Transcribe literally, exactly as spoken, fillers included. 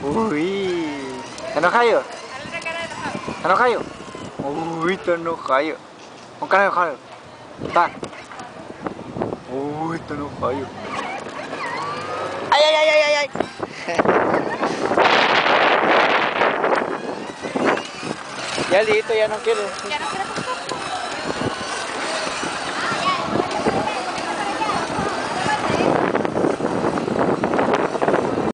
Uy, ¿está enojado? Dale una cara de enojado. ¿Está enojado? Uy, está enojado. Con cara de enojado. Está. Uy, está enojado. ¡Ay, ay, ay, ay, ay! ay. Ya listo, ya no quiere. Ya no quiero